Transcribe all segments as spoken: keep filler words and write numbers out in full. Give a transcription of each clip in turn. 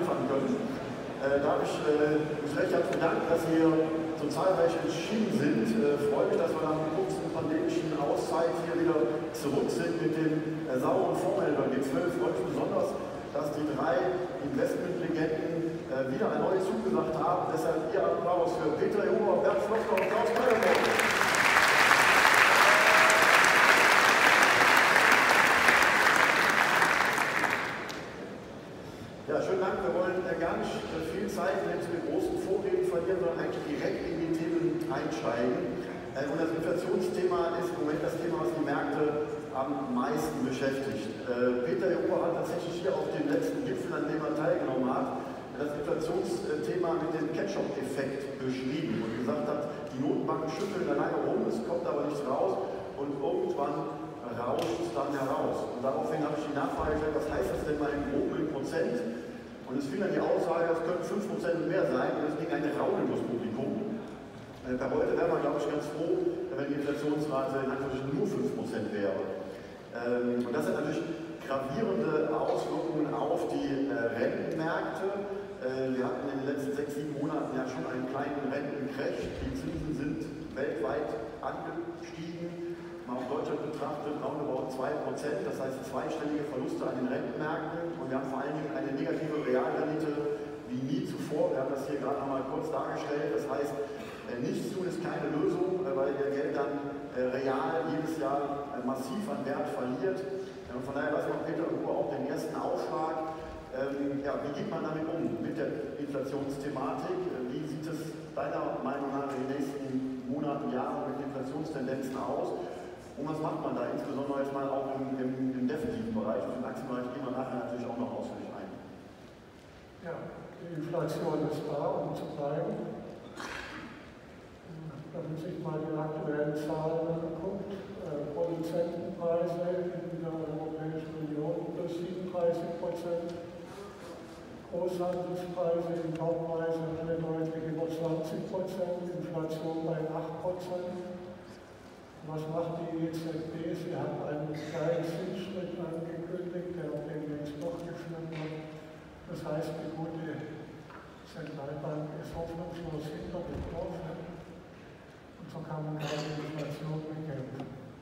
anfangen können. Äh, darf ich äh, mich recht herzlichen Dank, dass Sie so zahlreich erschienen sind. Äh, freue mich, dass wir nach einer kurzen pandemischen Auszeit hier wieder zurück sind mit dem äh, sauren Vormelder G zwölf. Freue mich besonders, dass die drei Investmentlegenden äh, wieder ein neues zugesagt haben. Deshalb Ihr Applaus für Peter Jober, Bert Flossler und Klaus Meyerborn. Ja, schönen Dank. Wir wollen äh, gar nicht äh, viel Zeit mit großen Vorreden verlieren, sondern eigentlich direkt in die Themen einsteigen. Äh, und das Inflationsthema ist im Moment das Thema, was die Märkte am meisten beschäftigt. Äh, Peter Jober hat tatsächlich hier auf dem letzten Gipfel, an dem er teilgenommen hat, das Inflationsthema mit dem Ketchup-Effekt beschrieben und gesagt hat, die Notenbanken schütteln da lange rum, es kommt aber nichts raus und irgendwann rauscht es dann heraus. Und daraufhin habe ich die Nachfrage gestellt, was heißt das denn mal im Groben in Prozent? Und es fiel dann die Aussage, es könnten fünf Prozent mehr sein und es ging eine Raunen durchs Publikum. Äh, bei heute wäre man, glaube ich, ganz froh, wenn die Inflationsrate in Anführungsstrichen nur fünf Prozent wäre. Ähm, und das hat natürlich gravierende Auswirkungen auf die äh, Rentenmärkte. Äh, wir hatten in den letzten sechs, sieben Monaten ja schon einen kleinen Rentencrash. Die Zinsen sind weltweit angestiegen. Mal auf Deutschland betrachtet, roundabout zwei Prozent, das heißt zweistellige Verluste an den Rentenmärkten. Und wir haben vor allen Dingen eine negative Realrendite wie nie zuvor. Wir haben das hier gerade noch mal kurz dargestellt. Das heißt, äh, nichts tun ist keine Lösung, äh, weil Ihr Geld dann äh, real jedes Jahr äh, massiv an Wert verliert. Und von daher lassen wir Peter Huber auch den ersten Aufschlag. Ähm, ja, wie geht man damit um, mit der Inflationsthematik? Äh, wie sieht es deiner Meinung nach in den nächsten Monaten, Jahren mit Inflationstendenzen aus? Und was macht man da, insbesondere jetzt mal auch im, im, im defensiven Bereich? Und im Aktienbereich gehen wir nachher natürlich auch noch ausführlich ein. Ja, die Inflation ist da, um zu bleiben. Wenn man sich mal die aktuellen Zahlen anguckt, äh, Produzentenpreise in der Europäischen Union plus siebenunddreißig Prozent, Großhandelspreise, Importpreise alle deutlich über zwanzig Prozent, Inflation bei acht Prozent. Was macht die E Z B? Sie hat einen kleinen Zinsschritt angekündigt, der demnächst durchgeführt wird. Das heißt, die gute Zentralbank ist hoffnungslos hinter dem Kurve. Und so kann man keine Inflation bekämpfen.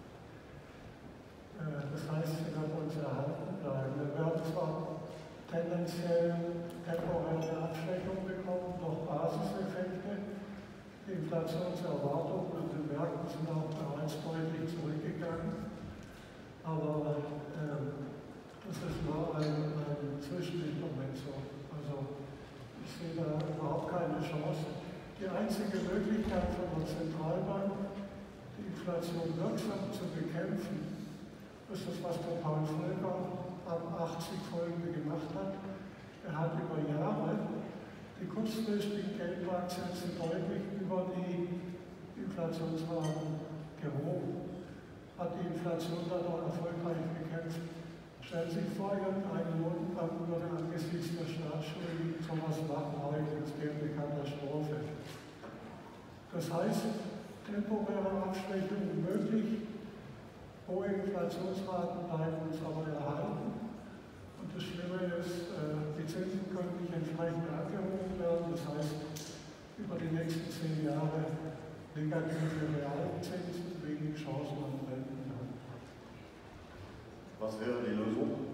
Das heißt, sie wird uns erhalten bleiben. Wir werden zwar tendenziell temporäre Abschwächung bekommen durch Basiseffekte. Die Inflationserwartungen an den Märkten sind auch bereits deutlich zurückgegangen. Aber äh, das ist nur ein, ein Zwischenintermezzo. Also ich sehe da überhaupt keine Chance. Die einzige Möglichkeit von der Zentralbank, die Inflation wirksam zu bekämpfen, ist das, was der Paul Volcker ab achtzig folgende gemacht hat. Er hat über Jahre die kurzfristigen Geldmarktzinsen deutlich über die Inflationsraten gehoben, hat die Inflation dadurch erfolgreich bekämpft. Stellen Sie sich vor, irgendeine Notenbank würde angesichts der Staatsschulden sowas machen heute, das wäre eine Katastrophe. Das heißt, temporäre Abschwächungen möglich, hohe Inflationsraten bleiben uns aber erhalten. Und das Schlimme ist, die Zinsen können nicht entsprechend angehoben werden. Das heißt, über die nächsten zehn Jahre negative Realzinsen, wenig Chancen am Rentenmarkt. Was wäre die Lösung?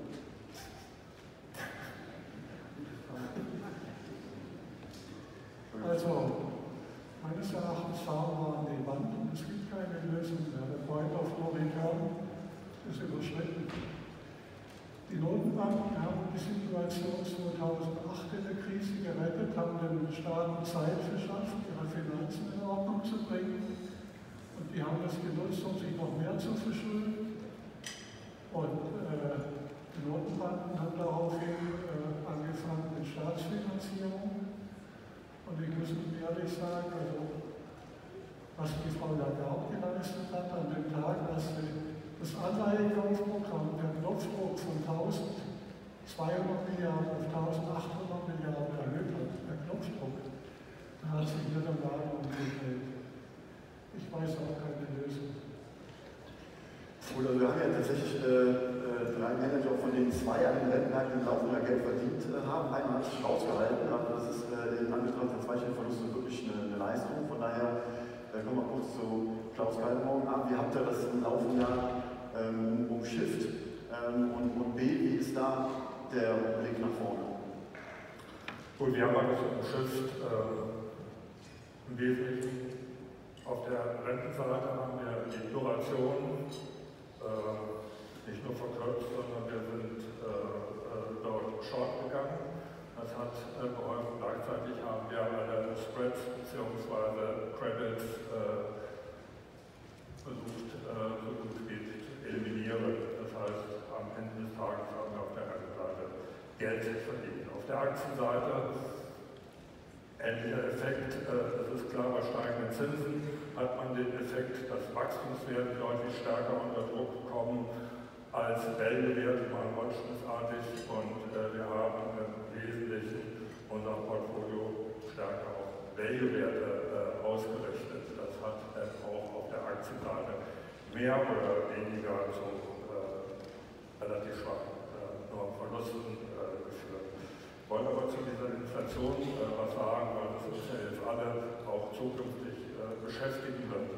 Also, meines Erachtens fahren wir an die Wand und es gibt keine Lösung mehr. Der Point of no return ist überschritten. Die Notenbanken haben die Situation zweitausendacht in der Krise gerettet, haben den Staaten Zeit verschafft, ihre Finanzen in Ordnung zu bringen. Und die haben das genutzt, um sich noch mehr zu verschulden. Und äh, die Notenbanken haben daraufhin äh, angefangen mit Staatsfinanzierung. Und ich muss Ihnen ehrlich sagen, also, was die Frau Lagarde geleistet hat an dem Tag, als sie das Anleihekaufprogramm per Knopfdruck von eintausendzweihundert Milliarden auf eintausendachthundert Milliarden erhöht hat, per Knopfdruck, da hat sich nicht der Magen umgedreht. Ich weiß auch keine Lösung. Gut, also wir haben ja tatsächlich äh, drei Manager, von denen zwei an den Rentenmärkten laufender Geld verdient äh, haben einmal rausgehalten, aber das ist äh, in Anbetracht der Zweistellenverluste wirklich eine, eine Leistung. Von daher äh, kommen wir kurz zu Klaus Kaltenborn an. Wie habt ihr das im laufenden Jahr ähm, umschifft? Ähm, und, und B, wie ist da der Blick nach vorne? Gut, wir haben alles umschifft. Äh, Im Wesentlichen auf der Rentenseite haben wir die Duration äh, nicht nur verkürzt, sondern wir sind äh, äh, dort short gegangen. Das hat äh, geholfen. Gleichzeitig haben wir alle Spreads bzw. Credits äh, versucht, äh, so gut es geht, zu eliminieren. Das heißt, am Ende des Tages haben wir auf der Rentenseite Geld verdient. Auf der Aktienseite ähnlicher Effekt, äh, es ist klar, bei steigenden Zinsen hat man den Effekt, dass Wachstumswerte deutlich stärker unter Druck kommen als Value-Werte, mal holzschnittartig, und äh, wir haben im Wesentlichen unser Portfolio stärker auf Value-Werte äh, ausgerichtet. Das hat äh, auch auf der Aktienseite mehr oder weniger zu äh, relativ schwachen äh, nur Verlusten äh, geführt. Ich wollte aber zu dieser Inflation äh, was sagen, weil das uns ja jetzt alle auch zukünftig äh, beschäftigen wird.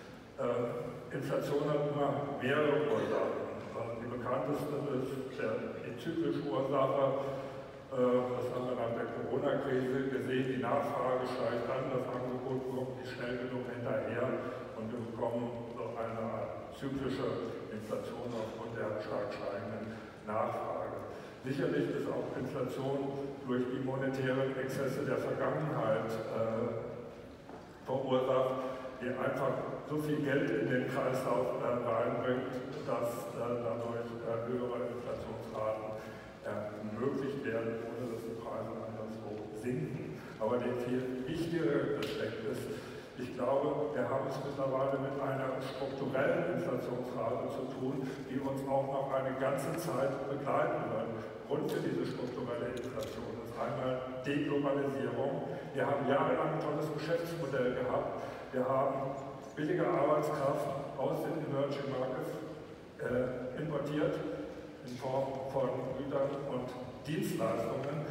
Äh, Inflation hat immer mehrere Ursachen. Die bekannteste ist der, die zyklische Ursache, äh, das haben wir nach der Corona-Krise gesehen, die Nachfrage steigt an, das Angebot kommt nicht schnell genug hinterher und wir bekommen so eine Art zyklische Inflation aufgrund der stark steigenden Nachfrage. Sicherlich ist auch Inflation durch die monetären Exzesse der Vergangenheit äh, verursacht, die einfach so viel Geld in den Kreislauf äh, reinbringt, dass äh, dadurch äh, höhere Inflationsraten ermöglicht äh, werden, ohne dass die Preise anderswo sinken. Aber der viel wichtigere Aspekt ist, ich glaube, wir haben es mittlerweile mit einer strukturellen Inflationsrate zu tun, die uns auch noch eine ganze Zeit begleiten wird. Grund für diese strukturelle Inflation ist einmal Deglobalisierung. Wir haben jahrelang ein tolles Geschäftsmodell gehabt. Wir haben billige Arbeitskraft aus den Emerging Markets äh, importiert in Form von Gütern und Dienstleistungen.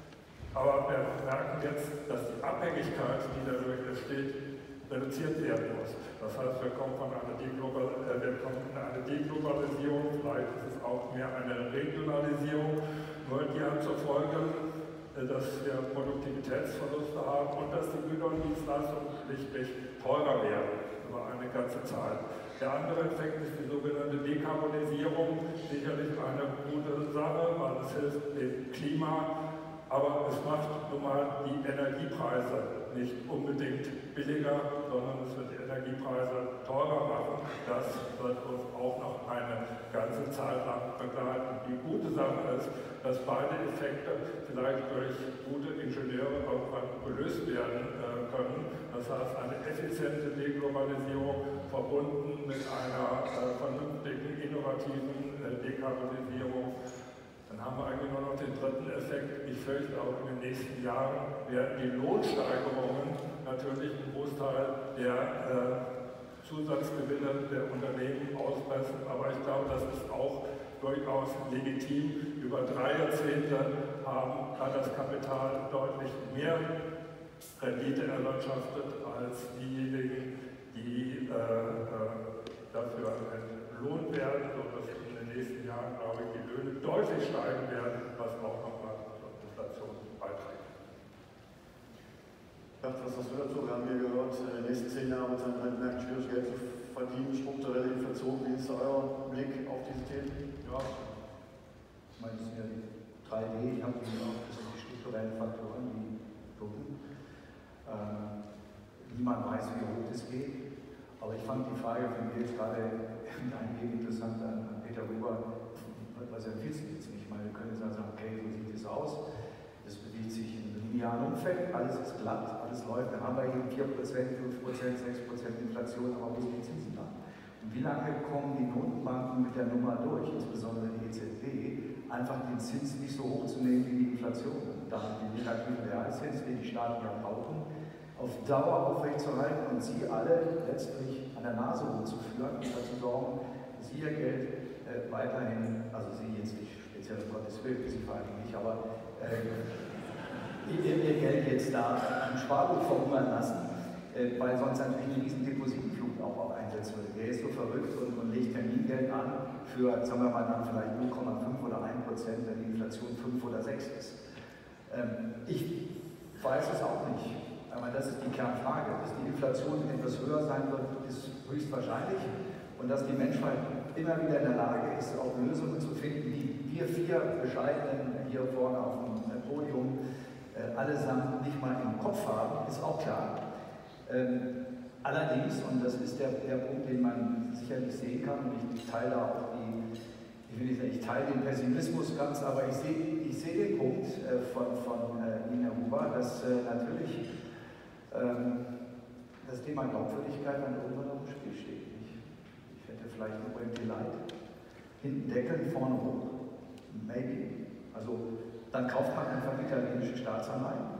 Aber wir merken jetzt, dass die Abhängigkeit, die dadurch entsteht, reduziert werden muss. Das heißt, wir kommen, von einer Deglobal, äh, wir kommen in eine Deglobalisierung, vielleicht ist es auch mehr eine Regionalisierung, nur die hat zur Folge, dass wir Produktivitätsverluste haben und dass die Güter und Dienstleistungen schlichtweg teurer werden über eine ganze Zeit. Der andere Effekt ist die sogenannte Dekarbonisierung, sicherlich eine gute Sache, weil es hilft dem Klima, aber es macht nun mal die Energiepreise nicht unbedingt billiger, sondern es wird die Energiepreise teurer machen. Das wird uns auch noch eine ganze Zeit lang begleiten. Die gute Sache ist, dass beide Effekte vielleicht durch gute Ingenieure irgendwann gelöst werden äh, können. Das heißt, eine effiziente Deglobalisierung verbunden mit einer äh, vernünftigen, innovativen äh, Dekarbonisierung. Dann haben wir eigentlich nur noch den dritten Effekt. Ich fürchte, auch in den nächsten Jahren werden die Lohnsteigerungen natürlich einen Großteil der äh, Zusatzgewinne der Unternehmen auspressen. Aber ich glaube, das ist auch durchaus legitim. Über drei Jahrzehnte haben, hat das Kapital deutlich mehr Rendite erwirtschaftet als diejenigen, die äh, äh, dafür entlohnt werden, sodass in den nächsten Jahren, glaube ich, die Löhne deutlich steigen werden, was auch nochmal zur Inflation beiträgt. Bert, was hast du dazu? Wir haben hier gehört, in den nächsten zehn Jahren wird es an Rentenmärkten schwierig, Geld zu verdienen, strukturelle Inflation. Wie ist euer Blick auf diese Themen? Ja, ich meine, das sind ja die drei D, ich habe die auch, das sind die strukturellen Faktoren, die gucken. Ähm, niemand weiß, wie hoch das geht, aber ich fand die Frage von mir jetzt gerade dahingehend interessant an, an Peter Huber, was empfiehlst du jetzt nicht? Ich meine, wir können jetzt also sagen, okay, so sieht es aus, das bewegt sich in einem linearen Umfeld, alles ist glatt, alles läuft, dann haben wir eben vier Prozent, fünf Prozent, sechs Prozent Inflation, aber wo sind die Zinsen dann? Und wie lange kommen die Notenbanken mit der Nummer durch, insbesondere die E Z B, einfach den Zins nicht so hoch zu nehmen wie die Inflation? Und damit den negativen Realzins, den die Staaten ja brauchen, auf Dauer aufrechtzuerhalten und sie alle letztlich an der Nase rumzuführen und dazu sorgen, dass ihr Geld äh, weiterhin, also sie jetzt nicht speziell um Gottes Willen, sie vor allem nicht, aber äh, ihr, ihr Geld jetzt da am Sparbuch verhungern lassen, äh, weil sonst natürlich eine riesen Depositenflut auch, auch einsetzen würde. Der ist so verrückt und, und legt Termingeld an für, sagen wir mal, dann vielleicht null Komma fünf oder ein Prozent, wenn die Inflation fünf oder sechs ist. Ähm, ich weiß es auch nicht, aber das ist die Kernfrage. Dass die Inflation etwas höher sein wird, ist höchstwahrscheinlich. Und dass die Menschheit immer wieder in der Lage ist, auch Lösungen zu finden, die wir vier Bescheidenen hier vorne auf dem Podium äh, allesamt nicht mal im Kopf haben, ist auch klar. Ähm, allerdings, und das ist der, der Punkt, den man sicherlich sehen kann, und ich, ich teile auch die, ich will nicht sagen, ich teile den Pessimismus ganz, aber ich sehe ich seh den Punkt äh, von, von äh, Nina Huber, dass äh, natürlich ähm, das Thema Glaubwürdigkeit dann irgendwann auf dem Spiel steht. Ich, ich hätte vielleicht nur ein Delight. Hinten deckeln, vorne hoch. Maybe. Also dann kauft man einfach italienische Staatsanleihen.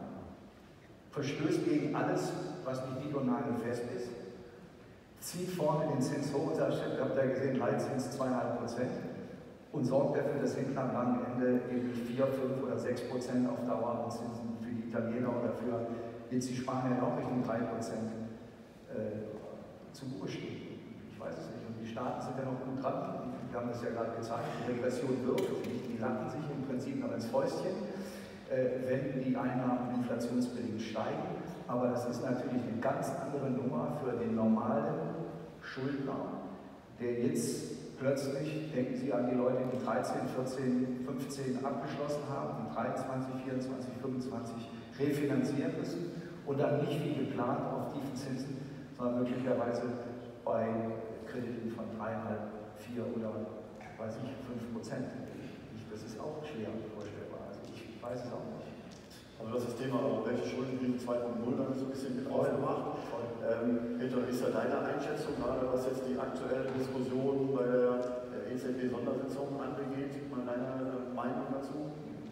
Verstößt gegen alles, was nicht diagonal fest ist. Zieht vorne den Zins hoch und sagt, ihr habt ja gesehen, Leitzins zwei Komma fünf Prozent. Und sorgt dafür, dass hinten am langen Ende eben vier, fünf oder sechs Prozent auf Dauer an Zinsen für die Italiener oder für jetzt die Spanier auch Richtung drei Prozent äh, zu Buche stehen. Ich weiß es nicht. Und die Staaten sind ja noch gut dran. Wir haben das ja gerade gezeigt. Die Regression wirkt. Die lachen sich im Prinzip noch ins Fäustchen, äh, wenn die Einnahmen inflationsbedingt steigen. Aber das ist natürlich eine ganz andere Nummer für den normalen Schuldner, der jetzt plötzlich, denken Sie an die Leute, die dreizehn, vierzehn, fünfzehn abgeschlossen haben, die dreiundzwanzig, vierundzwanzig, fünfundzwanzig refinanzieren müssen und dann nicht wie geplant auf tiefen Zinsen, sondern möglicherweise bei Krediten von dreieinhalb, vier oder weiß ich, fünf Prozent. Das ist auch schwer vorstellbar. Also ich weiß es auch nicht. Also das ist das Thema europäische Schuldenkrise zwei Punkt null, da haben wir so ein bisschen mit aufgemacht. Ähm, Peter, wie ist ja deine Einschätzung, gerade was jetzt die aktuelle Diskussion bei der E Z B-Sondersitzung angeht? Mal deine Meinung dazu?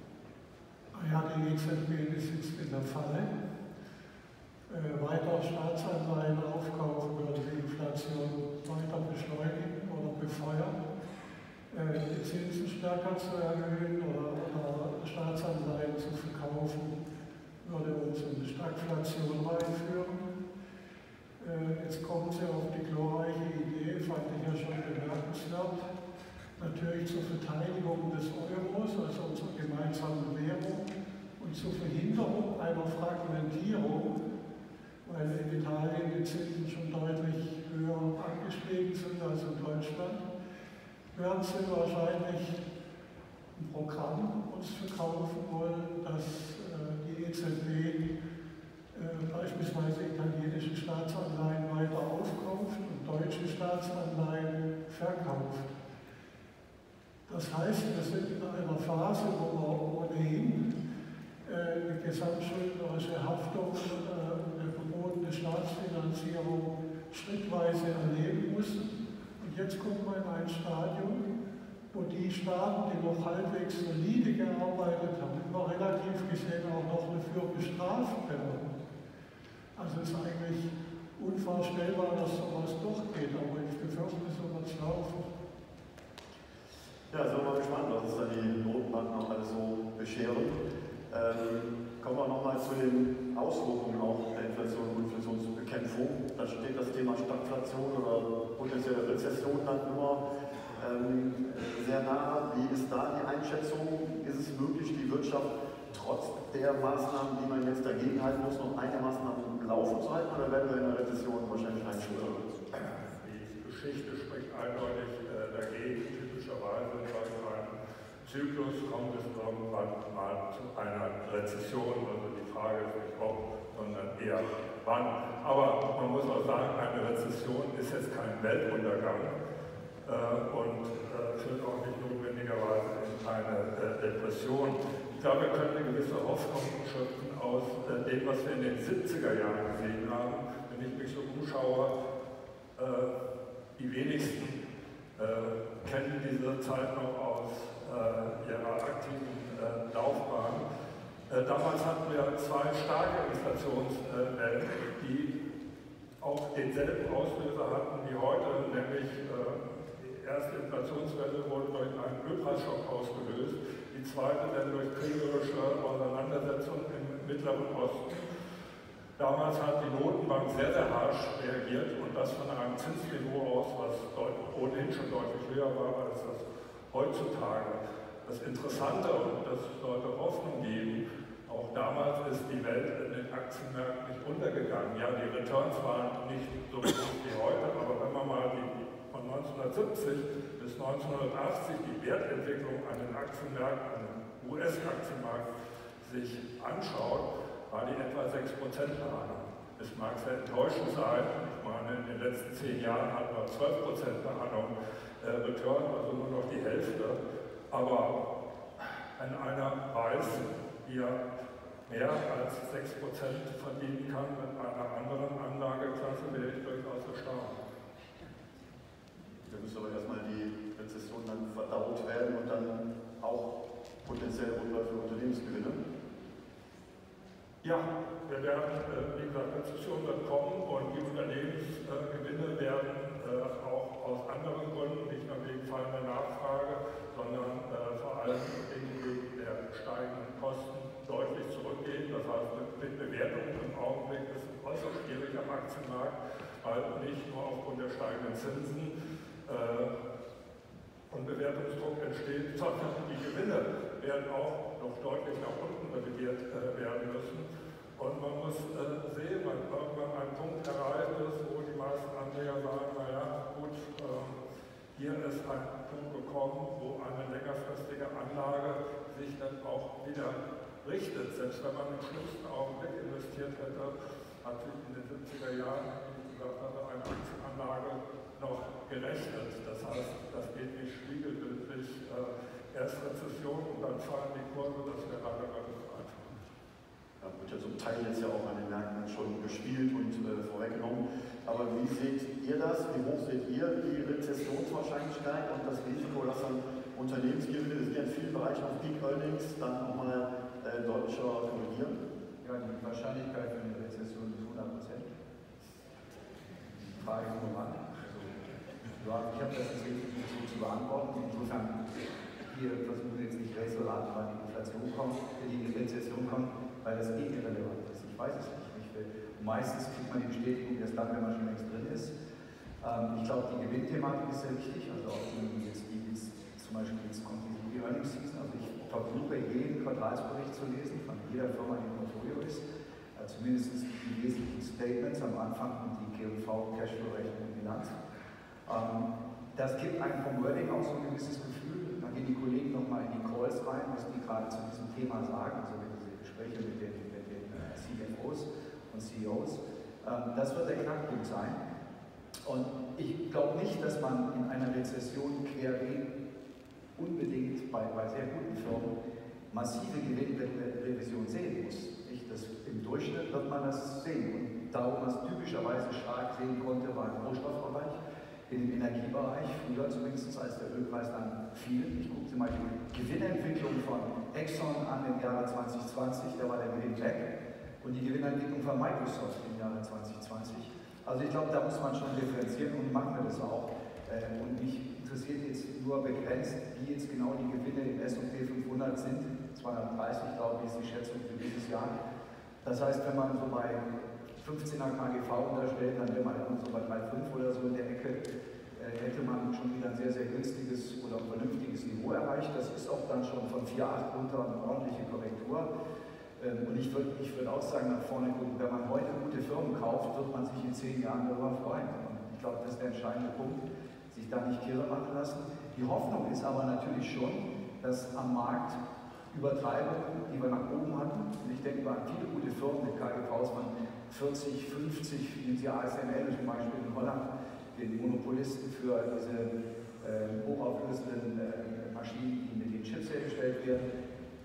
Ja, die E Z B sitzt in der Falle. Äh, weiter Staatsanleihen aufkaufen würde die Inflation weiter beschleunigen oder befeuern. Äh, die Zinsen stärker zu erhöhen oder, oder Staatsanleihen zu verkaufen, würde uns in eine Stagflation reinführen. Äh, jetzt kommen sie auf die glorreiche Idee, fand ich ja schon bemerkenswert, natürlich zur Verteidigung des Euros, also unserer gemeinsamen Währung, und zur Verhinderung einer Fragmentierung, weil in Italien die Zinsen schon deutlich höher angestiegen sind als in Deutschland, werden sie wahrscheinlich ein Programm uns verkaufen wollen, dass äh, die E Z B äh, beispielsweise italienische Staatsanleihen weiter aufkauft und deutsche Staatsanleihen verkauft. Das heißt, wir sind in einer Phase, wo wir ohnehin äh, eine gesamtschuldnerische Haftung, äh, eine verbotene Staatsfinanzierung schrittweise erleben müssen. Und jetzt kommen wir in ein Stadium, wo die Staaten, die noch halbwegs solide gearbeitet haben, immer relativ gesehen auch noch dafür bestraft werden. Also es ist eigentlich unvorstellbar, dass sowas durchgeht, aber ich befürchte, so wird es laufen. Ja, sind wir mal gespannt, was uns da die Notenbanken auch alles so bescheren. Ähm, kommen wir nochmal zu den Auswirkungen auch der Inflation und Inflationsbekämpfung. Da steht das Thema Stagflation oder potenzielle Rezession dann immer ähm, sehr nah. Wie ist da die Einschätzung? Ist es möglich, die Wirtschaft trotz der Maßnahmen, die man jetzt dagegen halten muss, noch einigermaßen laufen zu halten, oder werden wir in einer Rezession wahrscheinlich einschüchtern? Die Geschichte spricht eindeutig äh, dagegen. Typischerweise bei einem Zyklus kommt es irgendwann mal zu einer Rezession. Also die Frage ist nicht ob, sondern eher wann. Aber man muss auch sagen, eine Rezession ist jetzt kein Weltuntergang äh, und äh, führt auch nicht notwendigerweise in eine äh, Depression. Ich glaube, wir können eine gewisse Hoffnung schöpfen aus äh, dem, was wir in den siebziger Jahren gesehen haben. Wenn ich mich so umschaue, äh, die wenigsten äh, kennen diese Zeit noch aus äh, ihrer aktiven äh, Laufbahn. Äh, damals hatten wir zwei starke Inflationswellen, äh, die auch denselben Auslöser hatten wie heute, nämlich äh, die erste Inflationswelle wurde durch einen Ölpreisschock ausgelöst. Die die zweite dann durch kriegerische Auseinandersetzungen im Mittleren Osten. Damals hat die Notenbank sehr, sehr harsch reagiert und das von einem Zinsniveau aus, was ohnehin schon deutlich höher war als das heutzutage. Das Interessante, und das sollte Hoffnung geben, auch damals ist die Welt in den Aktienmärkten nicht untergegangen. Ja, die Returns waren nicht so groß wie heute, aber wenn man mal die, von neunzehnhundertsiebzig bis neunzehnhundertachtzig die Wertentwicklung an den Aktienmärkten, an dem U S-Aktienmarkt sich anschaut, war die etwa sechs Prozent per annum. Es mag sehr enttäuschend sein, ich meine, in den letzten zehn Jahren hatten wir zwölf Prozent per annum äh, Return, also nur noch die Hälfte. Aber wenn einer weiß, wie er mehr als sechs Prozent verdienen kann mit einer anderen Anlageklasse, wäre ich durchaus erstaunt. Da müsste aber erstmal die Rezession dann verdaut werden und dann auch potenziell Rückläufe für Unternehmensgewinne. Ja, wir werden, äh, wie gesagt, Rezession wird kommen und die Unternehmensgewinne äh, werden äh, auch aus anderen Gründen, nicht nur wegen fallender Nachfrage, sondern äh, vor allem wegen der steigenden Kosten deutlich zurückgehen. Das heißt, mit Bewertungen im Augenblick ist es äußerst schwierig am Aktienmarkt, weil nicht nur aufgrund der steigenden Zinsen äh, und Bewertungsdruck entsteht, sondern die Gewinne werden auch noch deutlich nach unten revidiert äh, werden müssen. Und man muss äh, sehen, wenn irgendwann ein Punkt erreicht ist, wo die meisten Anleger sagen, naja, gut, äh, hier ist ein Punkt gekommen, wo eine längerfristige Anlage sich dann auch wieder richtet. Selbst wenn man im schlimmsten Augenblick investiert hätte, hat sich in den siebziger Jahren, wie ich gesagt hatte, eine Aktienanlage noch gerechnet. Das heißt, das geht nicht spiegelbildlich. Äh, erst Rezession und dann fallen die Kurse, das wäre leider Gottes einfach. Ja, wird ja zum Teil jetzt ja auch an den Märkten schon gespielt und äh, vorweggenommen. Aber wie seht ihr das? Wie hoch seht ihr die Rezessionswahrscheinlichkeit und das Risiko, dass dann Unternehmensgewinne, wir sind ja in vielen Bereichen auf Peak Earnings, dann nochmal äh, deutlicher korrigieren? Ja, die Wahrscheinlichkeit für eine Rezession ist hundert Prozent. Die Frage ist nur wann. Also, ja, ich habe das jetzt wirklich nicht so zu beantworten. Insofern, wir versuchen jetzt nicht resolat, wann die Inflation kommt, die Rezession kommt, weil das eh irrelevant ist. Ich weiß es nicht. Ich will, meistens kriegt man die Bestätigung erst dann, wenn man schon längst drin ist. Ähm, ich glaube, die Gewinnthematik ist sehr wichtig. Also auch die jetzt, die jetzt zum Beispiel jetzt kommt die Earnings Season. Also ich versuche jeden Quartalsbericht zu lesen von jeder Firma, die im Portfolio ist. Äh, zumindest die wesentlichen Statements am Anfang und die G und V, Cashflow-Rechnung und Bilanz. Ähm, das gibt einem vom Wording auch so ein gewisses Gefühl. Dann gehen die Kollegen nochmal in die Calls rein, was die gerade zu diesem Thema sagen, also mit diese Gespräche mit den, mit den äh, C F Os und C E Os. Ähm, das wird der Knackpunkt sein. Und ich glaube nicht, dass man in einer Rezession querbeet unbedingt bei, bei sehr guten Firmen massive Gewinnrevision sehen muss. Ich, das, Im Durchschnitt wird man das sehen. Und da, wo man es typischerweise stark sehen konnte, war im Rohstoffbereich, im Energiebereich, früher zumindest, als der Ölpreis dann fiel. Ich gucke mal die Gewinnentwicklung von Exxon an im Jahre zwanzig zwanzig, da war der Gewinn weg. Und die Gewinnentwicklung von Microsoft im Jahre zwanzig zwanzig. Also ich glaube, da muss man schon differenzieren und machen wir das auch. Und mich interessiert jetzt nur begrenzt, wie jetzt genau die Gewinne im S und P fünfhundert sind. zweihundertdreißig, glaube ich, ist die Schätzung für dieses Jahr. Das heißt, wenn man so bei fünfzehner K G V unterstellt, dann wäre man so bei drei Komma fünf oder so in der Ecke, hätte man schon wieder ein sehr, sehr günstiges oder vernünftiges Niveau erreicht. Das ist auch dann schon von vier Komma acht runter eine ordentliche Korrektur. Und ich würde ich würd auch sagen, nach vorne gucken, wenn man heute gute Firmen kauft, wird man sich in zehn Jahren darüber freuen. Und ich glaube, das ist der entscheidende Punkt, sich da nicht kirre machen lassen. Die Hoffnung ist aber natürlich schon, dass am Markt Übertreibungen, die wir nach oben hatten, und ich denke mal an viele gute Firmen mit K G Vs von vierzig, fünfzig, nehmen Sie A S M L zum Beispiel in Holland, den Monopolisten für diese äh, hochauflösenden äh, Maschinen, die mit den Chips hergestellt werden,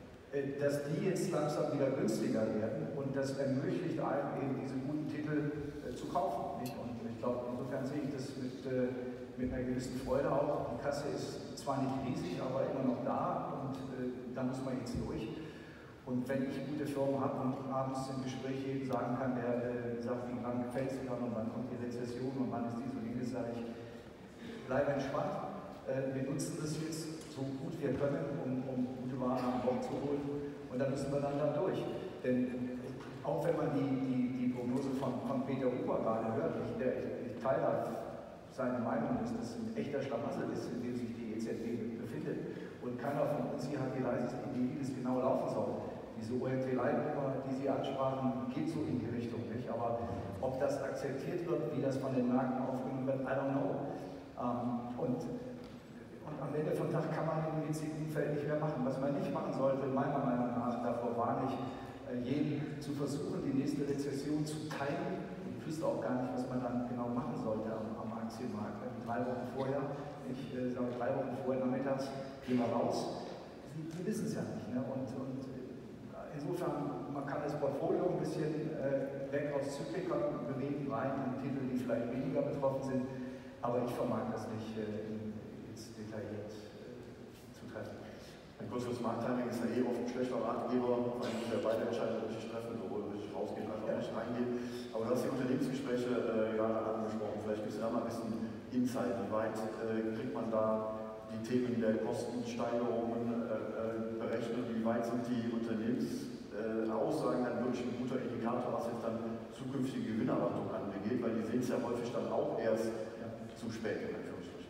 dass die jetzt langsam wieder günstiger werden und das ermöglicht einem eben diese guten Titel äh, zu kaufen. Nicht? Und ich glaube, insofern sehe ich das mit, äh, mit einer gewissen Freude auch. Die Kasse ist zwar nicht riesig, aber immer noch da und äh, da muss man jetzt durch. Und wenn ich gute Firmen habe und abends im Gespräch jedem sagen kann, der äh, sagt, wie lange gefällt es dir und wann kommt die Rezession und wann ist dies und jenes, sage ich, bleib entspannt. Äh, wir nutzen das jetzt so gut wir können, um, um gute gute Ware an Bord zu holen und da müssen wir dann da durch. Denn auch wenn man die, die, die Prognose von, von Peter Huber gerade hört, ich, der, ich teile seine Meinung, dass das ein echter Schlamassel ist, in dem sich die E Z B befindet. Und keiner von uns hier hat die leiseste Idee, wie das genau laufen soll. Diese O M T-Leitung, die Sie ansprachen, geht so in die Richtung, nicht? Aber ob das akzeptiert wird, wie das von den Märkten aufgenommen wird, I don't know. Ähm, und, und am Ende vom Tag kann man im jetzigen Umfeld nicht mehr machen. Was man nicht machen sollte, meiner Meinung nach, davor warne ich äh, jeden, zu versuchen, die nächste Rezession zu timen. Ich wüsste auch gar nicht, was man dann genau machen sollte am, am Aktienmarkt. Drei Wochen vorher, ich äh, sage drei Wochen vorher nachmittags, gehen wir raus. Die, die wissen es ja nicht. Ne? Und, und insofern, man kann das Portfolio ein bisschen äh, weg aus Zyklikern bewegen, rein in Titel, die vielleicht weniger betroffen sind, aber ich vermag das nicht äh, jetzt detailliert äh, zu treffen. Ein kurzes Markttiming ist ja eh oft ein schlechter Ratgeber, weil muss ja beide Entscheidungen richtig treffen, sowohl richtig rausgehen als auch nicht reingehen. Aber du hast die Unternehmensgespräche äh, gerade angesprochen, vielleicht gibt es da mal ein bisschen Insight, wie weit äh, kriegt man da die Themen der Kostensteigerungen äh, berechnet, wie weit sind die Unternehmensaussagen äh, dann wirklich ein guter Indikator, was jetzt dann zukünftige Gewinnerwartung angeht, weil die sehen es ja häufig dann auch erst ja. zu spät in Anführungsstrichen.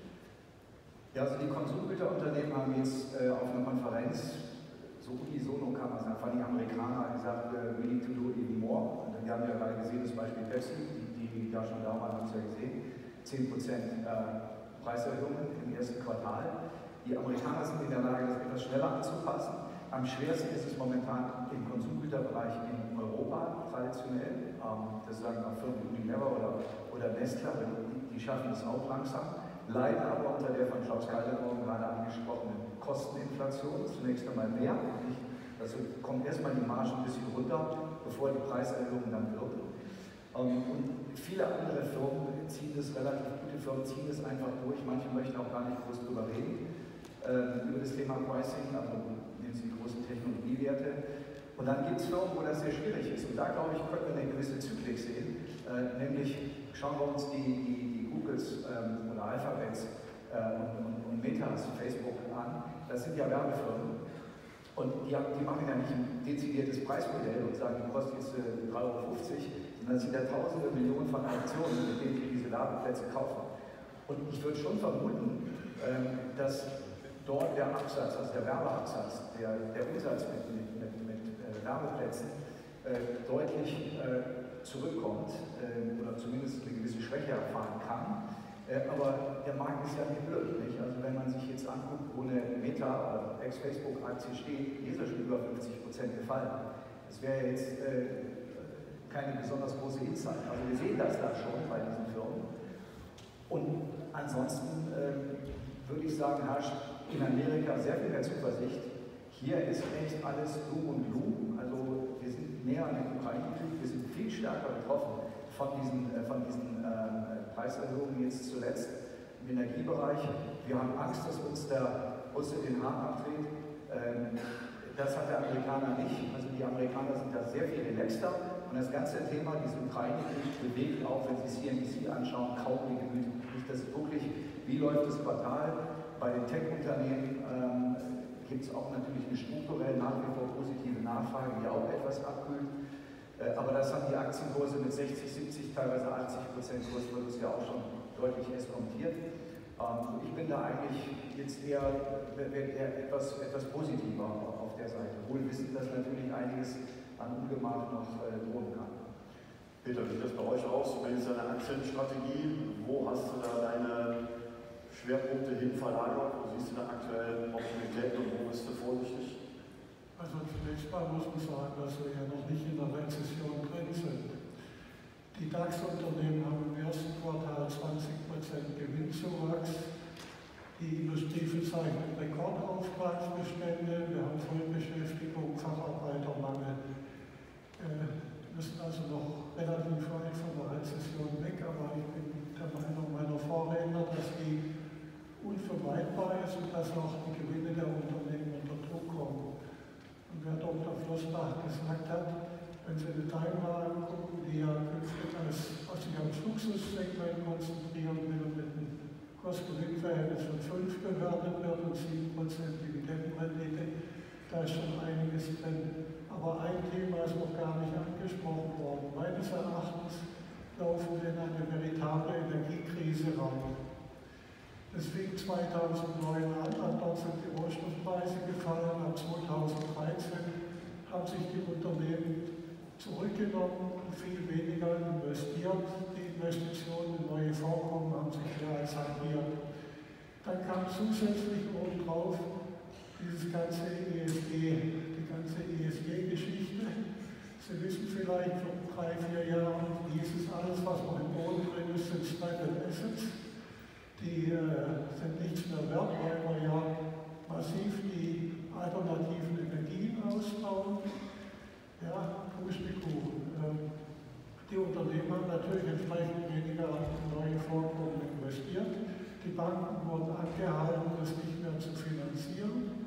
Ja, also die Konsumgüterunternehmen haben jetzt äh, auf einer Konferenz, so unisono kann man sagen, von den Amerikanern gesagt, äh, we need to do even more. Und wir haben ja gerade gesehen, das Beispiel Pepsi, die, die da schon da waren, haben es ja gesehen, zehn Prozent äh, Preiserhöhungen im ersten Quartal. Die Amerikaner sind in der Lage, das etwas schneller anzupassen. Am schwersten ist es momentan im Konsumgüterbereich in Europa traditionell. Ähm, das sagen auch Firmen wie Unilever oder, oder Nestle, die, die schaffen das auch langsam. Leiden aber unter der von Klaus Kaldemorgen gerade angesprochenen Kosteninflation. Zunächst einmal mehr. Also kommt erstmal die Marge ein bisschen runter, bevor die Preiserhöhungen dann wirken. Um, und viele andere Firmen ziehen das, relativ gute Firmen ziehen das einfach durch. Manche möchten auch gar nicht groß drüber reden, äh, über das Thema Pricing, also nehmen Sie die großen Technologiewerte. Und dann gibt es Firmen, wo das sehr schwierig ist. Und da, glaube ich, können wir eine gewisse Zyklik sehen. Äh, nämlich schauen wir uns die, die, die Googles ähm, oder Alphabets äh, und, und, und Metas, Facebook an. Das sind ja Werbefirmen. Und die, die machen ja nicht ein dezidiertes Preismodell und sagen, die kostet jetzt äh, drei Euro fünfzig. Das sind ja tausende Millionen von Aktionen, mit denen die diese Werbeplätze kaufen. Und ich würde schon vermuten, ähm, dass dort der Absatz, also der Werbeabsatz, der, der Umsatz mit, mit, mit, mit äh, Werbeplätzen äh, deutlich äh, zurückkommt äh, oder zumindest eine gewisse Schwäche erfahren kann. Äh, aber der Markt ist ja nicht blöd, nicht? Also wenn man sich jetzt anguckt, wo eine Meta- oder Ex-Facebook-Aktie steht, die ist ja schon über fünfzig Prozent gefallen. Das wäre jetzt äh, keine besonders große Insight. Also wir sehen das da schon bei diesen Firmen. Und ansonsten äh, würde ich sagen, herrscht in Amerika sehr viel mehr Zuversicht. Hier ist echt alles Doom und Gloom. Also wir sind näher an dem Ukraine-Krieg, wir sind viel stärker betroffen von diesen, äh, von diesen äh, Preiserhöhungen jetzt zuletzt im Energiebereich. Wir haben Angst, dass uns der Russe den Hahn abdreht. Ähm, das hat der Amerikaner nicht. Also die Amerikaner sind da sehr viel relaxter. Und das ganze Thema, diese Ukraine-Krieg, bewegt auch, wenn Sie C N B C anschauen, kaum die Gemüter. Nicht, dass wirklich, wie läuft das Quartal? Bei den Tech-Unternehmen ähm, gibt es auch natürlich eine strukturell nach wie vor positive Nachfrage, die auch etwas abkühlt. Äh, aber das haben die Aktienkurse mit sechzig, siebzig, teilweise achtzig Prozent Kursverlust ja auch schon deutlich eskontiert. Ähm, ich bin da eigentlich jetzt eher, eher etwas, etwas positiver auf der Seite. Wohl wissen, dass natürlich einiges an Ungemach noch äh, drohen kann. Peter, wie sieht das bei euch aus? Wenn jetzt deine Aktienstrategie, wo hast du da deine Schwerpunkte hin verlagert? Wo siehst du da aktuell Opportunitäten und wo bist du vorsichtig? Also zunächst mal muss man sagen, dass wir ja noch nicht in der Rezession drin sind. Die DAX-Unternehmen haben im ersten Quartal zwanzig Prozent Gewinnzuwachs. Die Industrie verzeichnet Rekordauftragsbestände. Wir haben Vollbeschäftigung, Facharbeitermangel. Wir sind also noch relativ weit von der Rezession weg, aber ich bin der Meinung meiner Vorredner, dass die unvermeidbar ist und dass auch die Gewinne der Unternehmen unter Druck kommen. Und wer Doktor Flossbach gesagt hat, wenn Sie eine Daimler angucken, die ja künftig als, als sich aufs Luxussegment konzentrieren will und mit einem Kursgewinnverhältnis von fünf bewertet wird und sieben Prozent Dividendenrendite, da ist schon einiges drin. Aber ein Thema ist noch gar nicht angesprochen worden. Meines Erachtens laufen wir in eine veritable Energiekrise rein. Es fing zweitausendneun an, dort sind die Rohstoffpreise gefallen, ab zweitausenddreizehn haben sich die Unternehmen zurückgenommen und viel weniger investiert. Die Investitionen in neue Vorkommen haben sich mehr als halbiert. Dann kam zusätzlich obendrauf dieses ganze E S G, die ganze E S G-Geschichte. Sie wissen vielleicht, vor drei, vier Jahren hieß es, alles, was noch im Boden drin ist, sind Stranded Assets. Die äh, sind nichts mehr wert, weil wir ja massiv die alternativen Energien ausbauen. Ja, Pustekuchen. Ähm, die Unternehmen haben natürlich entsprechend weniger neue Vorkommen investiert. Die Banken wurden angehalten, das nicht mehr zu finanzieren.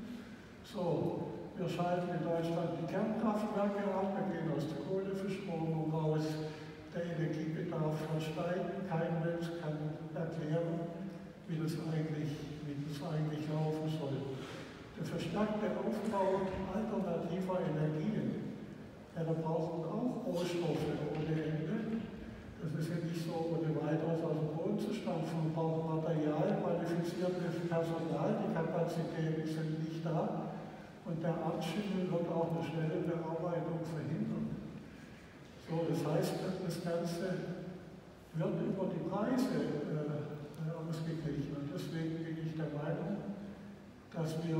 So, wir schalten in Deutschland die Kernkraftwerke ab, wir gehen aus der Kohleverstromung raus, der Energiebedarf wird steigen, kein Mensch kann erklären, wie das eigentlich, wie das eigentlich laufen soll. Der verstärkte Aufbau alternativer Energien, ja, da brauchen wir auch Rohstoffe ohne Ende. Das ist ja nicht so, ohne weiteres aus dem Boden zu stampfen. Wir brauchen Material, qualifiziertes Personal, die Kapazitäten sind nicht da. Und der Amtsschimmel wird auch eine schnelle Bearbeitung verhindern. So, das heißt, das Ganze wird über die Preise äh, ausgeglichen. Und deswegen bin ich der Meinung, dass wir,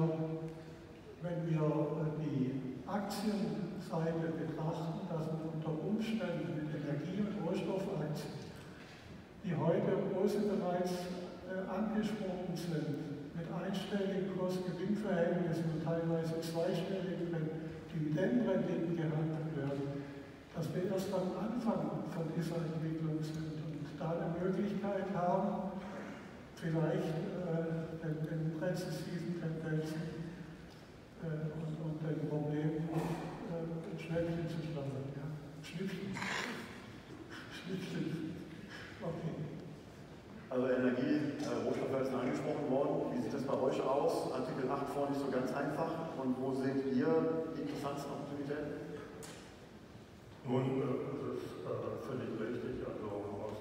wenn wir die Aktienseite betrachten, dass wir unter Umständen mit Energie- und Rohstoffaktien, die heute im Großen bereits äh, angesprochen sind, mit einstelligen Kurs-Gewinn-Verhältnissen und teilweise zweistelligen Dividendenrenditen gehandelt werden, dass wir erst am Anfang von dieser Entwicklung sind und da eine Möglichkeit haben, vielleicht äh, den, den rezessiven Tendenzen äh, und, und den Problemen äh, ein Schnäppchen zu schlagen. Ja? Schnippchen. Schnippchen. Okay. Also Energie, äh, Rohstoffe ist angesprochen worden. Wie sieht das bei euch aus? Artikel acht vor nicht so ganz einfach. Und wo seht ihr die interessantesten Opportunitäten? Nun, das ist äh, völlig richtig. Also aus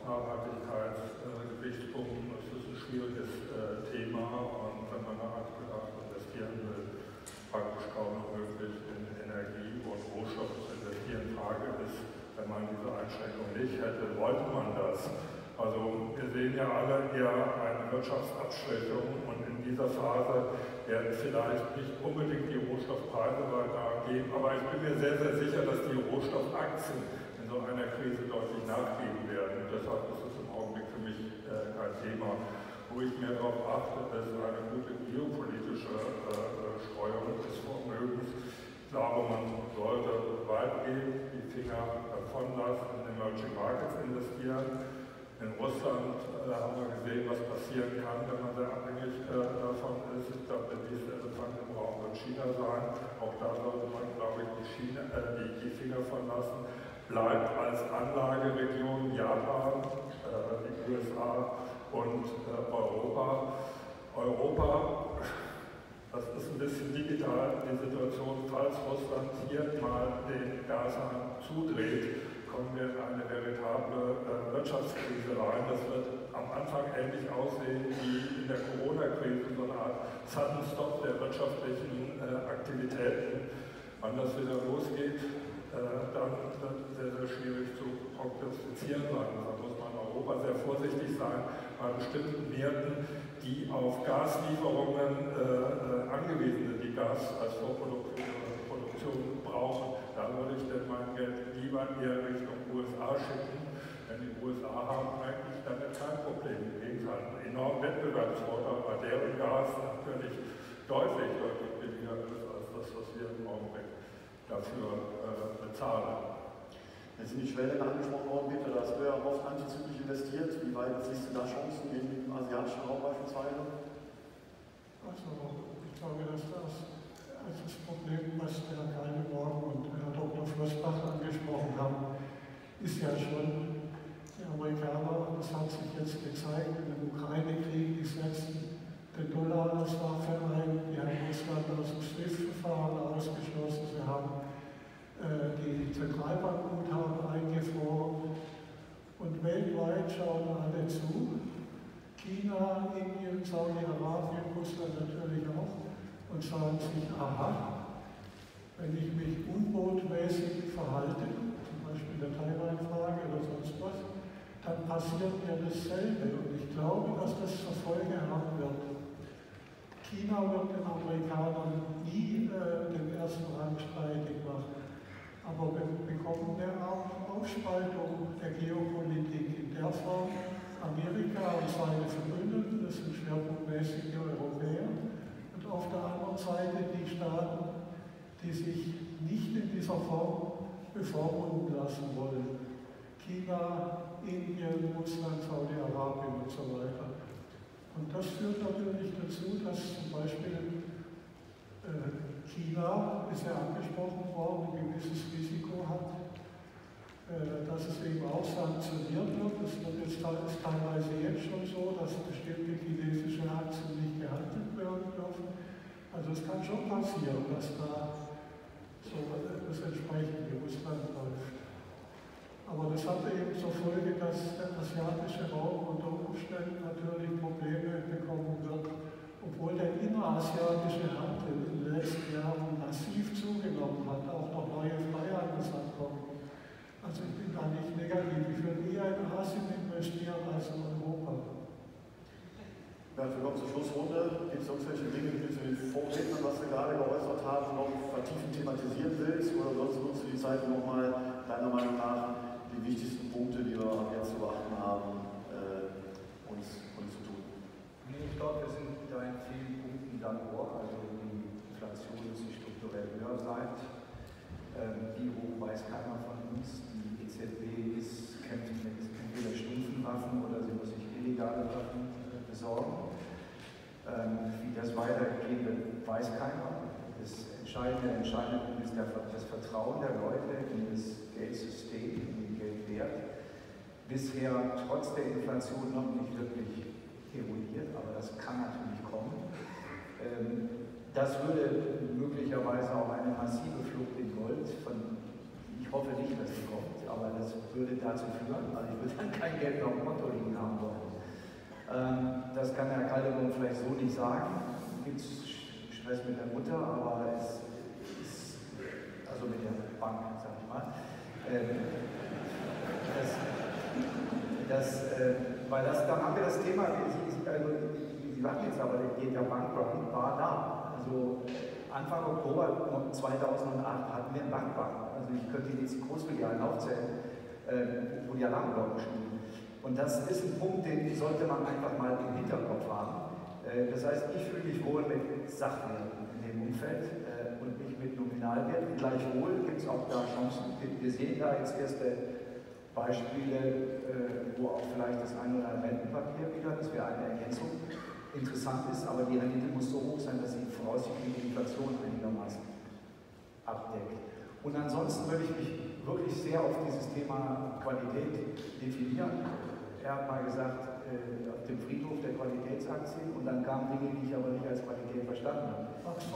Nachhaltigkeitsgesichtspunkten äh, ist es ein schwieriges äh, Thema. Und wenn man Artikel acht investieren will, praktisch kaum noch möglich in Energie und Rohstoffe zu investieren. Frage ist, wenn man diese Einschränkung nicht hätte, wollte man das? Also wir sehen ja alle eher eine Wirtschaftsabschwächung und in dieser Phase werden vielleicht nicht unbedingt die Rohstoffpreise weiter gehen, aber ich bin mir sehr, sehr sicher, dass die Rohstoffaktien in so einer Krise deutlich nachgeben werden. Und deshalb ist es im Augenblick für mich äh, kein Thema. Wo ich mehr darauf achte, ist eine gute geopolitische äh, Streuung des Vermögens. Ich glaube, man sollte weitgehend die Finger davon lassen, in Emerging Markets investieren. In Russland äh, haben wir gesehen, was passieren kann, wenn man sehr abhängig äh, davon ist. Ich glaube, der nächste Elefant im Raum wird China sein. Auch da sollte man, glaube ich, die, China, äh, die, die Finger von lassen. Bleibt als Anlageregion Japan, äh, die U S A und äh, Europa. Europa, das ist ein bisschen digital, die Situation, falls Russland hier mal den Gashahn zudreht, kommen wir in eine veritable äh, Wirtschaftskrise rein. Das wird am Anfang ähnlich aussehen wie in der Corona-Krise, so eine Art Sudden Stop der wirtschaftlichen äh, Aktivitäten. Wann das wieder losgeht, äh, dann wird sehr, sehr schwierig zu prognostizieren sein. Da muss man in Europa sehr vorsichtig sein bei bestimmten Märkten, die auf Gaslieferungen äh, angewiesen sind, die Gas als Vorproduktion brauchen. Da würde ich denn mein Geld lieber eher Richtung U S A schicken, denn die U S A haben eigentlich damit kein Problem. Im Gegenteil, einen enormen Wettbewerbsvorteil bei deren Gas natürlich deutlich, deutlich billiger ist als das, was wir im Augenblick dafür äh, bezahlen. Jetzt sind die Schwellen angesprochen worden, Peter, da hast du ja oft antizyklisch investiert. Wie weit siehst du da Chancen im asiatischen Raum beispielsweise? Also, ich glaube, dass das Also das Problem, was der Herr Keineborn und Herr Doktor Flossbach angesprochen haben, ist ja schon, die Amerikaner, das hat sich jetzt gezeigt, in dem Ukraine-Krieg, die setzen den Dollar als Waffe ein, die haben Russland aus dem SWIFT-Verfahren ausgeschlossen, sie haben äh, die Zentralbankguthaben eingefroren und weltweit schauen alle zu. China, Indien, Saudi-Arabien, Russland natürlich auch und sagen sich, aha, wenn ich mich unbotmäßig verhalte, zum Beispiel der Taiwan-Frage oder sonst was, dann passiert mir dasselbe. Und ich glaube, dass das zur Folge haben wird. China wird den Amerikanern nie äh, den ersten Rang streitig machen. Aber wir bekommen eine Art Aufspaltung der Geopolitik in der Form, Amerika und seine Verbündeten, das sind schwerpunktmäßig die Europäer, und auf der anderen Seite die Staaten, die sich nicht in dieser Form bevormunden lassen wollen. China, Indien, Russland, Saudi-Arabien und so weiter. Und das führt natürlich dazu, dass zum Beispiel äh, China, ist ja angesprochen worden, ein gewisses Risiko hat, äh, dass es eben auch sanktioniert wird. Das wird jetzt ist teilweise jetzt schon so, dass bestimmte chinesische Aktien nicht gehandelt werden dürfen. Also es kann schon passieren, dass da so das entsprechende Russland läuft. Aber das hatte eben zur Folge, dass der asiatische Raum unter Umständen natürlich Probleme bekommen wird, obwohl der innerasiatische Handel in den letzten Jahren massiv zugenommen hat, auch noch neue Freihandelsabkommen. Also ich bin da nicht negativ, ich würde eher in Asien investieren als in Europa. Ja, wir kommen zur Schlussrunde. Gibt es irgendwelche Dinge, die du zu den Vorrednern, was wir gerade geäußert haben, noch vertiefend thematisieren willst? Oder sonst nutzt du die Zeit nochmal, deiner Meinung nach, die wichtigsten Punkte, die wir jetzt zu beachten haben, äh, uns, uns zu tun? Nee, ich glaube, wir sind da in vielen Punkten d'accord. Also die Inflation ist strukturell höher sein. Ähm, wie hoch weiß keiner von uns. Die E Z B ist, kämpft mit entweder stumpfen Waffen oder sie muss sich illegale Waffen äh, besorgen. Ähm, wie das weitergehen wird, weiß keiner. Das entscheidende, entscheidende Punkt ist der, das Vertrauen der Leute in das Geldsystem, in den Geldwert. Bisher trotz der Inflation noch nicht wirklich erodiert, aber das kann natürlich kommen. Ähm, das würde möglicherweise auch eine massive Flucht in Gold, von, ich hoffe nicht, dass sie kommt, aber das würde dazu führen, also ich würde dann kein Geld auf dem Konto liegen haben wollen. Ähm, das kann Herr Calderon vielleicht so nicht sagen, gibt es Stress mit der Mutter, aber es ist, also mit der Bank, sag ich mal, ähm, das, das, äh, weil das, dann haben wir das Thema, Sie, also, Sie sagten jetzt aber, der Bankrun war da. Also Anfang Oktober zweitausendacht hatten wir einen Bankrun. Also ich könnte Ihnen jetzt Großfilialen aufzählen, äh, wo die Alarmglocken spielen. Und das ist ein Punkt, den sollte man einfach mal im Hinterkopf haben. Äh, das heißt, ich fühle mich wohl mit Sachwerten in dem Umfeld äh, und nicht mit Nominalwerten. Gleichwohl gibt es auch da Chancen. Wir, wir sehen da jetzt erste Beispiele, äh, wo auch vielleicht das ein oder andere Rentenpapier wieder, das wäre eine Ergänzung, interessant ist, aber die Rendite muss so hoch sein, dass sie voraussichtlich die Inflation einigermaßen abdeckt. Und ansonsten würde ich mich wirklich sehr auf dieses Thema Qualität definieren. Er hat mal gesagt, äh, auf dem Friedhof der Qualitätsaktien, und dann kamen Dinge, die ich aber nicht als Qualität verstanden habe.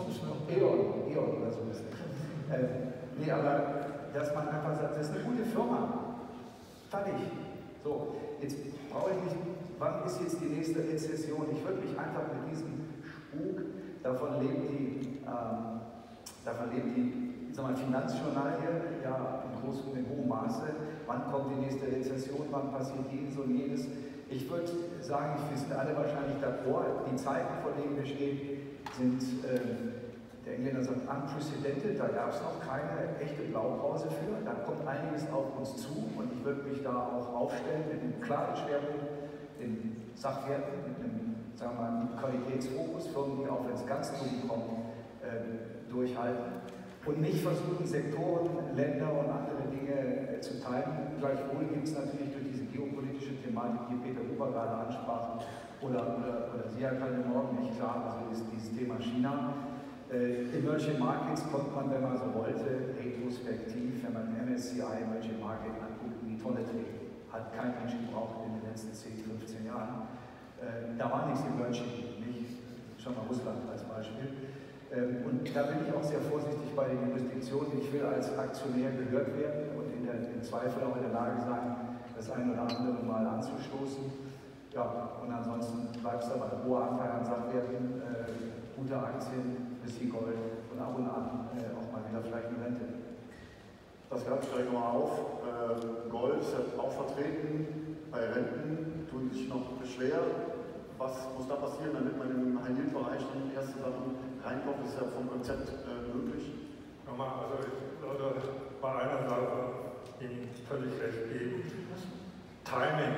E.ON, E.ON oder so ist das. Äh, nee, aber dass man einfach sagt, das ist eine gute Firma. Fertig. So, jetzt brauche ich nicht. Wann ist jetzt die nächste Rezession? Ich würde mich einfach mit diesem Spuk, davon lebt die, ähm, davon lebt die sag mal, Finanzjournalie ja in großem, in hohem Maße. Wann kommt die nächste Rezession? Wann passiert dieses und jenes? Ich würde sagen, wir sind alle wahrscheinlich d'accord. Die Zeiten, vor denen wir stehen, sind, ähm, der Engländer sagt, unprecedented. Da gab es noch keine echte Blaupause für. Da kommt einiges auf uns zu und ich würde mich da auch aufstellen mit einem klaren Schwerpunkt in Sachwerten, mit einem, sagen wir mal, Qualitätsfokus, Firmen, die auch wenn es ganz dumm kommt, äh, durchhalten und nicht versuchen, Sektoren, Länder und andere Dinge äh, zu teilen. Gleichwohl gibt es natürlich durch diese geopolitische Thematik, die Peter Huber gerade ansprach, oder, oder, oder Sie, Herr Calderon, nicht klar, also ist dieses Thema China. Äh, Emerging Markets konnte man, wenn man so wollte, retrospektiv, wenn man M S C I Emerging Market anguckt, in die Tonne treten. Hat kein Mensch gebraucht in den letzten zehn, fünfzehn Jahren. Äh, da war nichts Emerging, nicht schon mal Russland als Beispiel. Ähm, und da bin ich auch sehr vorsichtig bei den Jurisdiktionen. Ich will als Aktionär gehört werden und in der, im Zweifel auch in der Lage sein, das ein oder andere mal anzustoßen. Ja, und ansonsten bleibt es dabei hoher Anteil an Sachwerten, äh, gute Aktien, bisschen Gold und ab und an äh, auch mal wieder vielleicht eine Rente. Das greife ich gleich nochmal auf. Äh, Gold ist ja auch vertreten, bei Renten tun sich noch schwer. Was muss da passieren, damit man im High-Yield-Bereich die ersten Sachen reinkommt? Das ist ja vom Konzept äh, möglich. Nochmal, also ich würde bei einer Sache Ihnen völlig recht geben. Timing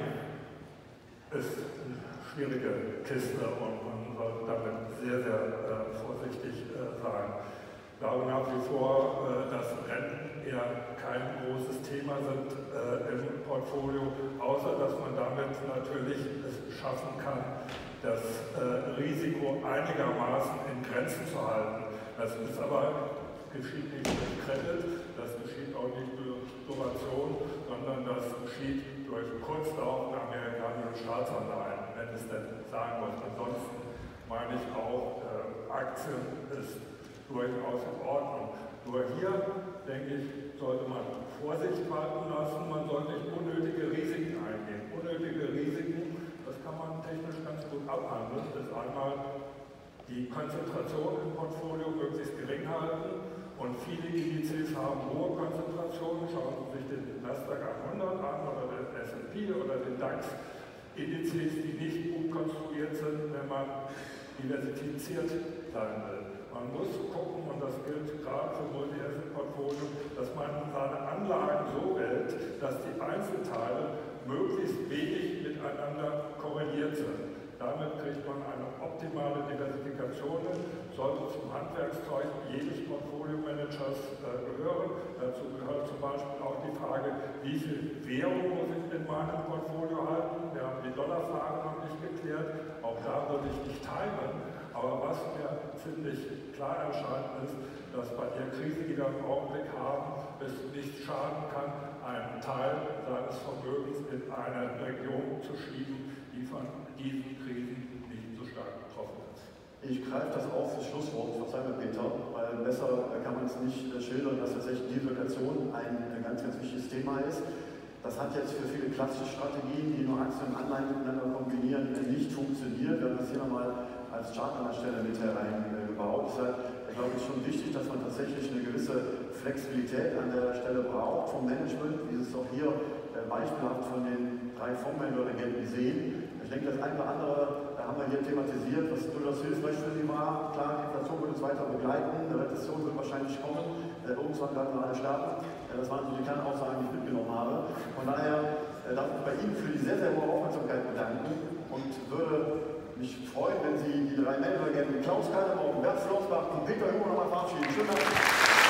ist eine schwierige Kiste und man sollte damit sehr, sehr äh, vorsichtig äh, sein. Ich glaube nach wie vor, äh, dass Renten eher kein großes Thema sind äh, im Portfolio, außer dass man damit natürlich es schaffen kann, das äh, Risiko einigermaßen in Grenzen zu halten. Das ist aber, geschieht nicht durch Credit, das geschieht auch nicht durch Duration, sondern das geschieht durch kurzlaufende amerikanische Staatsanleihen, wenn es denn sein muss. Ansonsten meine ich auch, äh, Aktien ist durchaus in Ordnung. Nur hier, denke ich, sollte man Vorsicht walten lassen, man sollte nicht unnötige Risiken eingehen. Unnötige Risiken, das kann man technisch ganz gut abhandeln, ist einmal die Konzentration im Portfolio möglichst gering halten und viele Indizes haben hohe Konzentrationen. Schauen Sie sich den Nasdaq hundert an oder den S und P oder den DAX. Indizes, die nicht gut konstruiert sind, wenn man diversifiziert sein will. Man muss gucken, und das gilt gerade für Multi-Asset-Portfolio, dass man seine Anlagen so wählt, dass die Einzelteile möglichst wenig miteinander korreliert sind. Damit kriegt man eine optimale Diversifikation, sollte zum Handwerkszeug jedes Portfolio-Managers äh, gehören. Dazu gehört zum Beispiel auch die Frage, wie viel Währung muss ich in meinem Portfolio halten. Wir haben die Dollarfrage noch nicht geklärt, auch da würde ich nicht timen. Aber was mir ziemlich klar erscheint ist, dass bei der Krise, die wir im Augenblick haben, es nicht schaden kann, einen Teil seines Vermögens in eine Region zu schieben, die von diesen Krisen nicht so stark betroffen ist. Ich greife das auf, das Schlusswort, verzeih mir Peter, weil besser kann man es nicht schildern, dass tatsächlich Diversifikation ein ganz, ganz wichtiges Thema ist. Das hat jetzt für viele klassische Strategien, die nur Aktien und Anleihen miteinander kombinieren, nicht funktioniert. Wir haben das hier nochmal als Chart an der Stelle mit hereingebaut. Deshalb glaube ich schon wichtig, dass man tatsächlich eine gewisse Flexibilität an der Stelle braucht vom Management, wie Sie es auch hier beispielhaft von den drei Fondsmanager-Agenten sehen. Ich denke, das eine oder andere da haben wir hier thematisiert, was durchaus hilfreich für Sie war. Klar, die Inflation wird uns weiter begleiten, eine Rezession wird wahrscheinlich kommen, irgendwann werden wir alle sterben. Das waren so die kleinen Aussagen, die ich mitgenommen habe. Von daher äh, darf ich mich bei Ihnen für die sehr, sehr hohe Aufmerksamkeit bedanken und würde mich freuen, wenn Sie die drei Manager-Agenten Klaus Kaltenbauer, Bert Flossbach und Peter Huber nochmal verabschieden. Schönen Dank.